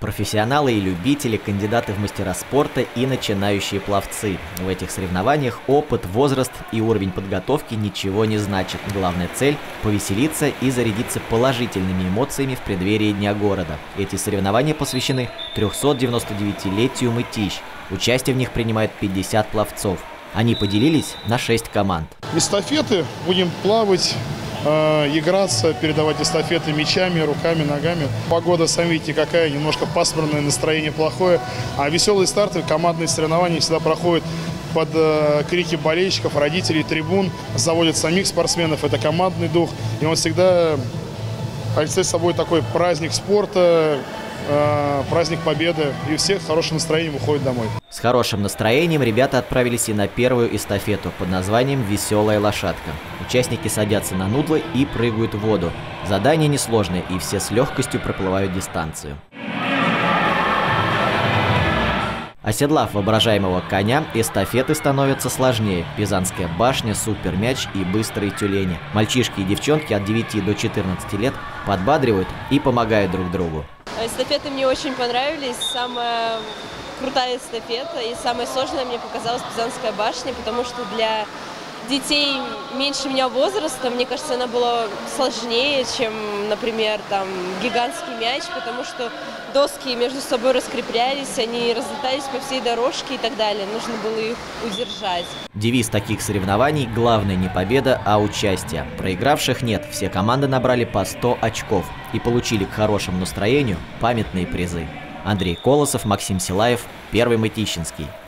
Профессионалы и любители, кандидаты в мастера спорта и начинающие пловцы. В этих соревнованиях опыт, возраст и уровень подготовки ничего не значат. Главная цель – повеселиться и зарядиться положительными эмоциями в преддверии Дня города. Эти соревнования посвящены 399-летию Мытищ. Участие в них принимают 50 пловцов. Они поделились на 6 команд. Эстафеты, будем плавать, играться, передавать эстафеты мячами, руками, ногами. Погода, сами видите, какая, немножко пасмурное, настроение плохое. А веселые старты, командные соревнования всегда проходят под крики болельщиков, родителей, трибун. Заводят самих спортсменов, это командный дух. И он всегда олицетворяет собой такой праздник спорта, праздник победы, и все с хорошим настроением уходят домой. С хорошим настроением ребята отправились и на первую эстафету под названием «Веселая лошадка». Участники садятся на нудлы и прыгают в воду. Задание несложное, и все с легкостью проплывают дистанцию. Оседлав воображаемого коня, эстафеты становятся сложнее. Пизанская башня, супермяч и быстрые тюлени. Мальчишки и девчонки от 9 до 14 лет подбадривают и помогают друг другу. Эстафеты мне очень понравились. Самая крутая эстафета и самая сложная мне показалась Пизанская башня, потому что для детей меньше меня возраста, мне кажется, она была сложнее, чем, например, там гигантский мяч, потому что доски между собой раскреплялись, они разлетались по всей дорожке и так далее. Нужно было их удержать. Девиз таких соревнований – главное не победа, а участие. Проигравших нет, все команды набрали по 100 очков и получили к хорошему настроению памятные призы. Андрей Колосов, Максим Силаев, Первый Мытищинский.